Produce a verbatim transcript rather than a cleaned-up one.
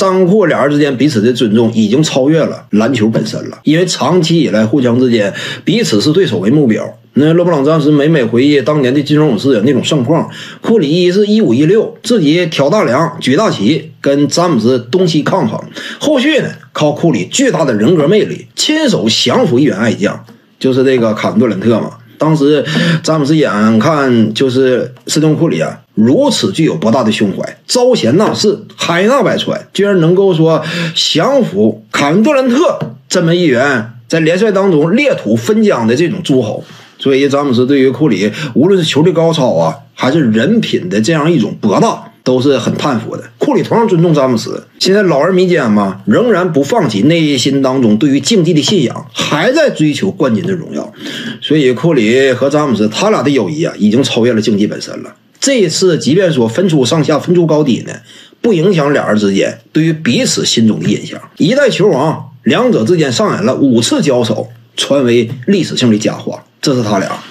张库俩人之间彼此的尊重已经超越了篮球本身了，因为长期以来互相之间彼此是对手为目标。那勒布朗詹姆斯每每回忆当年的金州勇士那种盛况，库里一是一五一六，自己挑大梁举大旗，跟詹姆斯东西抗衡。后续呢，靠库里巨大的人格魅力，亲手降服一员爱将，就是这个卡文杜兰特嘛。当时詹姆斯眼看就是斯通库里啊，如此具有博大的胸怀，招贤纳士，海纳百川，居然能够说降服卡文杜兰特这么一员在联赛当中裂土分疆的这种诸侯。所以詹姆斯对于库里无论是球力高超啊，还是人品的这样一种博大，都是很叹服的。库里同样尊重詹姆斯，现在老而弥坚嘛，仍然不放弃内心当中对于竞技的信仰，还在追求冠军的荣耀。所以库里和詹姆斯他俩的友谊啊，已经超越了竞技本身了。这一次即便说分出上下分出高低呢，不影响两人之间对于彼此心中的印象。一代球王两者之间上演了五次交手，传为历史性的佳话。这是他俩